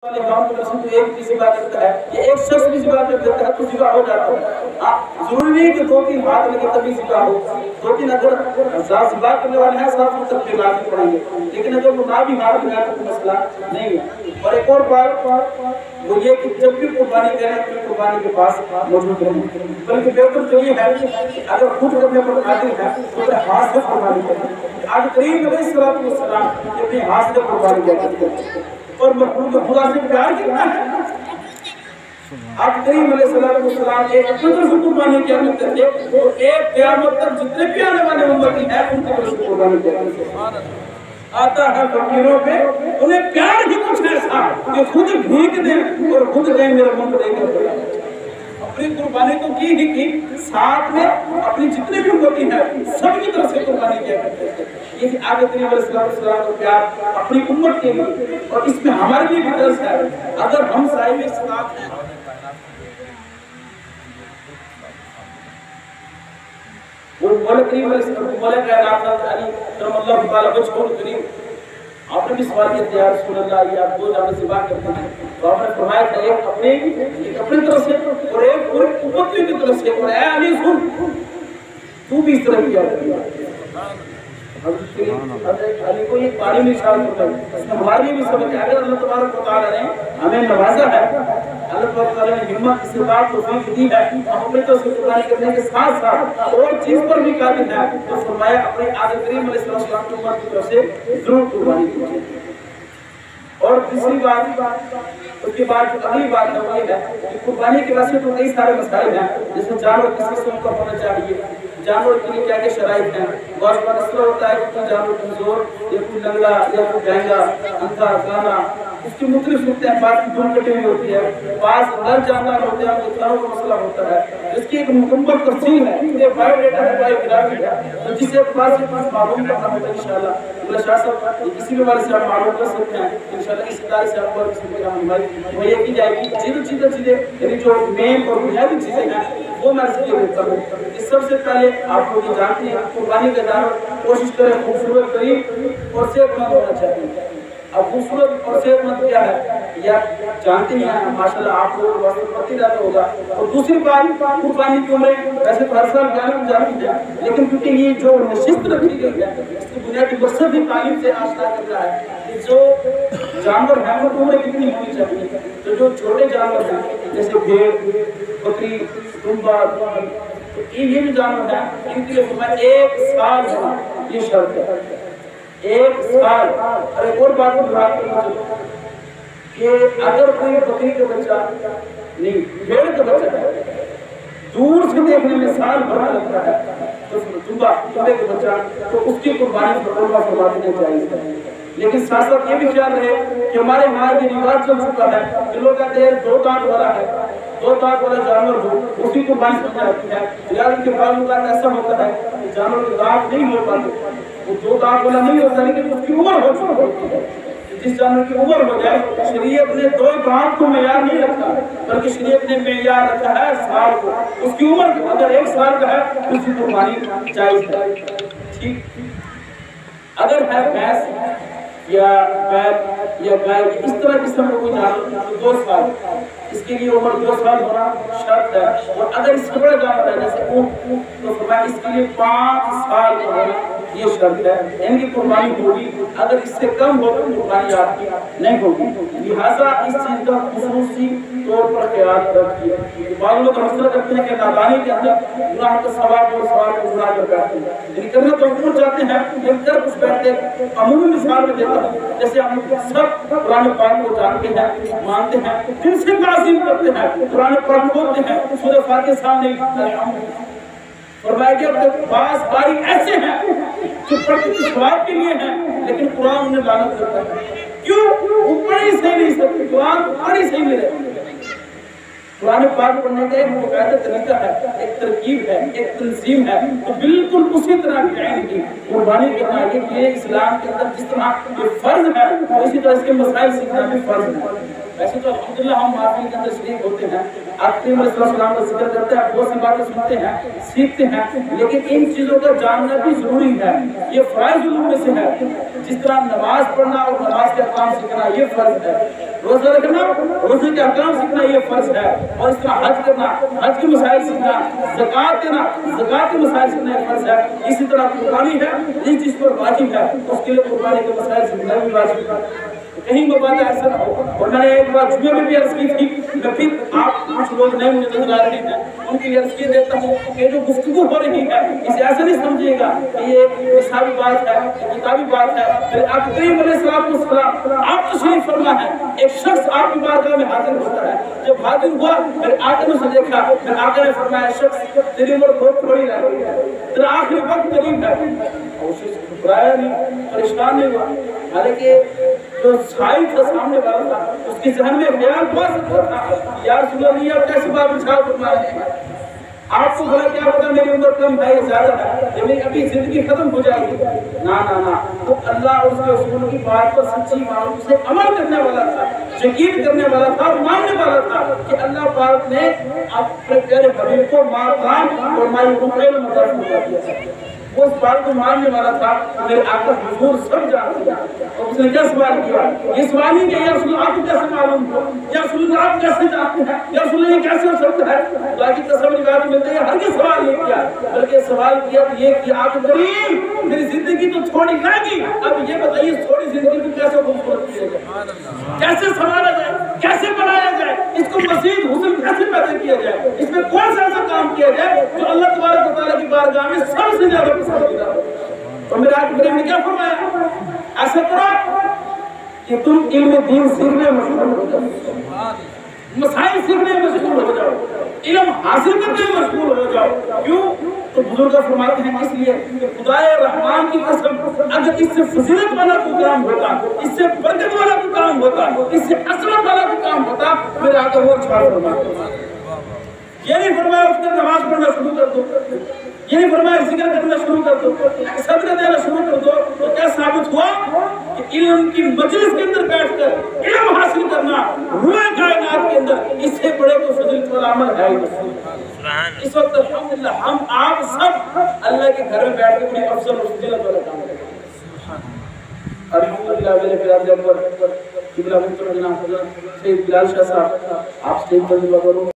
گاؤں میں رسول ایک بھی ذبح کرتا ہے یا ایک شخص بھی ذبح کر دیتا ہے تو ذبح ہو جاتا ہے. ضروری نہیں کہ 2-3 ہاتھ لگے تبھی ذبح ہو. 2-3 اگر ذبح کرنے والے ہیں ساتھ میں تب بھی لازم پڑیں گے, لیکن اگر وہ نہ بھی ہاتھ لگائے تو مسئلہ نہیں ہے. اور ایک اور بات وہ یہ کہ جب بھی قربانی کریں تو قربانی کے پاس موجود رہیں, بلکہ بہتر تو یہ ہے کہ اگر خود کرنے پر قادر ہے تو پھر ہاتھ سے قربانی کریں. آج کریم علیہ السلام اپنے ہاتھ سے قربانی کرتے ہیں اور مخلوق خدا سے پیار کتنا ہے. آپ کریم علیہ السلام ایک قدر سے قربانی کیا کرتے تھے اور ایک قیامت تک جتنے بھی آنے والے امتی ہیں ان کی طرف سے قربانی کیا کرتے تھے. آتا ہے فقیروں پہ انہیں پیار ہی کچھ ایسا کہ خود بھیگ دیں اور خود کہیں میرا منہ دے کر اپنی قربانی تو کی ہی کی, ساتھ میں اپنی جتنے بھی امتی ہیں سب کی طرف سے قربانی کیا کرتے تھے. یہ آگے کریم علیہ السلام کا پیار اپنی امت کے لیے, اور اس میں ہماری بھی درس ہے. اگر ہم صاحب اسلام ہیں وہ مولا کریم علیہ السلام مولا کائنات علی کرم اللہ تعالیٰ وجہہ الکریم, آپ نے بھی سوال کیا تھا یا رسول اللہ یہ آپ 2 جانور ذبح کرتے ہیں تو آپ نے فرمایا تھا ایک اپنی طرف سے اور ایک پوری امت کی طرف سے. اور اے علی سن تو بھی اس طرح کیا کرتا حضرت علی کو یہ پانی میں اشارہ ہوتا ہے. اس میں ہماری بھی سمجھ ہے اگر اللہ تبارک و تعالیٰ نے ہمیں نوازا ہے, اللہ تبارک و تعالیٰ نے ہمت استطاعت توفیق دی ہے, ہم اپنے تو قربانی کرنے کے ساتھ ساتھ اور چیز پر بھی قادر ہے تو فرمایا اپنے آقا کریم علیہ السلام کی امت کی طرف سے ضرور قربانی کیجیے. اور تیسری بات اس کے بعد جو اگلی بات ہے وہ یہ ہے کہ قربانی کے واسطے تو کئی سارے مسائل ہیں, جس میں جانور کس قسم کا ہونا چاہیے, جانور کے لیے کیا کیا شرائط ہیں. بہت بار اس طرح ہوتا ہے کہ کوئی جانور کمزور یا کوئی لنگڑا یا کوئی بہنگا اندھا کانا, اس کی مختلف صورتیں ہیں. بعض کی دھن کٹی ہوئی ہوتی ہے, بعض نر جانور ہوتے ہیں, مختلف کا مسئلہ ہوتا ہے. اس کی ایک مکمل تفصیل ہے, یہ بایو ڈیٹا ہے, بایوگرافی ہے, تو جسے بعض کے پاس معلوم کرنا ہوتا ہے انشاءاللہ. اللہ شاہ صاحب کسی بھی والے سے آپ معلوم کر سکتے ہیں انشاءاللہ. اس ادارے سے آپ کو کسی بھی ہماری مہیا کی جائے گی. چیزیں یعنی جو مین اور بنیادی چیزیں ہیں وہ میں اس لیے دیتا ہوں. اس سب سے پہلے آپ لوگ یہ جانتے ہیں قربانی کا جانور کوشش کریں خوبصورت قریب اور صحت مند ہونا چاہیے. اب خوبصورت اور صحت مند کیا ہے یا جانتے ہیں ماشاءاللہ آپ لوگوں کو وقت پتہ رہتا ہوگا. اور دوسری بات قربانی کی عمریں ویسے تو ہر سال جانب جاتی ہے, لیکن کیونکہ یہ جو نشست رکھی گئی ہے اس کی بنیادی مقصد ہی تعلیم سے آشنا کر رہا ہے کہ جو جانور ہیں وہ عمریں کتنی ہونی چاہیے. تو جو چھوٹے جانور ہیں جیسے بھیڑ, بکری, دمبا, یہ جو جانور ہیں ان کے لیے 1 سال ہونا یہ شرط ہے. 1 سال. اور ایک اور بات کو بات کرنا چاہتا ہوں کہ اگر کوئی بکری کا بچہ نہیں بھیڑ کا بچہ ہے دور سے دیکھنے میں سال بھر لگتا ہے تو دمبا کا بچہ تو اس کی قربانی فرما دینا چاہیے. لیکن ساتھ ساتھ یہ بھی خیال رہے کہ ہمارے یہاں یہ رواج چل چکا ہے کہ لوگ کہتے ہیں 2 دانت والا ہے, 2 دانت والا جانور ہو اس کی قربانی سمجھ جاتی ہے. یار ان کے بعض اوقات ایسا ہوتا ہے کہ جانور کے دانت نہیں ہو پاتے, وہ 2 دانت والا نہیں ہوتا لیکن اس کی عمر ہو چکی ہے. جس جانور کی عمر ہو جائے شریعت نے 2 دانت کو معیار نہیں رکھا بلکہ شریعت نے معیار رکھا ہے سال کو. اس کی عمر اگر 1 سال کا ہے تو اس کی قربانی جائز ہے. ٹھیک. اگر ہے بھینس یا بیل یا گائے اس طرح قسم کا کوئی جانور تو 2 سال, اس کے لیے عمر 2 سال ہونا شرط ہے. اور اگر اس سے بڑا جانور ہے جیسے اونٹ تو فرمایا اس کے لیے 5 سال کا ہونا یہ شرط ہے. ان کی قربانی ہوگی, اگر اس سے کم ہو تو قربانی آپ کی نہیں ہوگی. لہٰذا اس چیز کا خصوصی طور پر خیال رکھیے. بعض لوگ مسئلہ کرتے ہیں کہ نادانی کے اندر گناہ کا ثواب اور ثواب کو گناہ کر بیٹھتے ہیں, یعنی کرنا تو پہنچ جاتے ہیں لیکن کر کچھ بیٹھتے ہیں. عمومی مثال میں دیتا ہوں جیسے ہم سب قرآن پاک کو جانتے ہیں, مانتے ہیں, دل سے تعظیم کرتے ہیں, قرآن پاک بولتے ہیں, سورہ فاتحہ سامنے فرمایا گیا کہ بعض باری ایسے ہیں جو پڑھتے کے ثواب کے لیے ہیں لیکن قرآن انہیں لعنت کرتا ہے. کیوں؟ وہ پڑھ ہی صحیح نہیں سکتے, قرآن پڑھ ہی صحیح نہیں رہتے. قرآن پاک پڑھنے کا ایک مقاعدہ طریقہ ہے, ایک ترکیب ہے, ایک تنظیم ہے, تو بالکل اسی طرح کی قربانی کرنا ہے کہ یہ اسلام کے اندر جس طرح یہ فرض ہے اسی طرح اس کے مسائل سیکھنا بھی فرض ہے. ویسے تو الحمدللہ ہم محفل کے اندر شریک ہوتے ہیں، آپ کریم علیہ السلام کا ذکر کرتے ہیں، بہت سی باتیں سنتے ہیں، سیکھتے ہیں، لیکن ان چیزوں کا جاننا بھی ضروری ہے، یہ فرائض علوم میں سے ہے۔ جس طرح نماز پڑھنا اور نماز کے احکام سیکھنا یہ فرض ہے، روزہ رکھنا روزے کے احکام سیکھنا یہ فرض ہے، اور اس طرح حج کرنا حج کے مسائل سیکھنا، زکوٰۃ دینا زکوٰۃ کے مسائل سیکھنا یہ فرض ہے۔ اسی طرح قربانی ہے، جس چیز پر واجب ہے اس کے لیے قربانی کے مسائل سیکھنا بھی واجب ہے۔ کہیں وہ بات ایسا نہ ہو، اور میں نے ایک بار جمعے میں بھی عرض کی تھی، میں پھر آپ کچھ لوگ نئے مجھے نظر آ رہے ہیں ان کی عرض کی دیتا ہوں کہ جو گفتگو ہو رہی ہے اسے ایسا نہیں سمجھیے گا کہ یہ نصابی بات ہے، کتابی بات ہے۔ پھر آپ کریم علیہ السلام آپ تشریف فرما ہے، ایک شخص آپ کی بارگاہ میں حاضر ہوتا ہے، جب حاضر ہوا پھر آقا نے اسے دیکھا، پھر آقا نے فرمایا شخص تیری عمر بہت تھوڑی رہ گئی ہے، تیرا آخری وقت قریب ہے۔ اور اسے گھبرایا نہیں، پریشان نہیں ہوا، حالانکہ جو سائل تھا سامنے والا تھا اس کے ذہن میں خیال بہت سکتا تھا، یا رسول اللہ یہ آپ کیسی بات ارشاد فرما رہے ہیں، آپ کو بھلا کیا پتا میری عمر کم ہے یا زیادہ ہے، یہ میری ابھی زندگی ختم ہو جائے گی۔ نا نا نا، تو اللہ اور اس کے رسول کی بات پر سچی معلوم سے عمل کرنے والا تھا، یقین کرنے والا تھا اور ماننے والا تھا کہ اللہ پاک نے اپنے پیارے حبیب کو ما کان اور ما یکون عطا فرمایا۔ وہ اس بات کو ماننے والا تھا کہ میرے آقا حضور سب جانتے ہیں۔ اور اس نے کیا سوال کیا؟ یہ سوال نہیں کہ یا رسول اللہ آپ کو کیسے معلوم ہو، یا رسول اللہ آپ کیسے جانتے ہیں، یا رسول اللہ یہ کیسے ہو سکتا ہے، اللہ کی قسم روایت ملتے ہیں، ہرگز سوال نہیں کیا، بلکہ سوال کیا تو یہ کہ آپ کریم میری زندگی تو تھوڑی رہ گئی، اب یہ بتائیے تھوڑی زندگی کو کیسے خوبصورت کیا جائے، کیسے سنوارا جائے، کیسے بنایا جائے، اس کو مزید حسن کیسے پیدا کیا جائے، اس میں کون سا ایسا کام کیا جائے جو اللہ تبارک و تعالیٰ کی بارگاہ میں سب سے زیادہ پسندیدہ ہو۔ اور میرے آقا کریم نے کیا فرمایا؟ ایسا کرو کہ تم علم دین سیکھنے میں مشغول ہو جاؤ، مسائل سیکھنے میں مشغول ہو جاؤ، علم حاصل کرنے میں مشغول ہو جاؤ۔ کیوں؟ تو بزرگ فرماتے ہیں اس لیے کہ خدائے رحمان کی قسم اگر اس سے فضیلت والا کوئی کام ہوتا، اس سے برکت والا کوئی کام ہوتا، اس سے عظمت والا کوئی کام ہوتا، میرے آقا وہ چھاڑ فرماتے۔ یہ نہیں فرمایا اس نے نماز پڑھنا شروع کر دو، یہ نہیں فرمایا ذکر کرنا شروع کر دو، صدقہ دینا شروع کر دو، تو کیا ثابت ہوا کہ علم کی مجلس کے اندر بیٹھ کر علم حاصل کرنا روئے کائنات کے اندر اس سے بڑے کو فضیلت والا عمل ہے ہی نہیں۔ اس وقت الحمدللہ ہم آپ سب اللہ کے گھر میں بیٹھ کے بڑی افضل اور فضیلت والا کام کرتے ہیں۔ الحمدللہ میرے پیارے جناب قبلہ محترم جناب حضرت سید بلال شاہ صاحب آپ سٹیج پر دعا کرو۔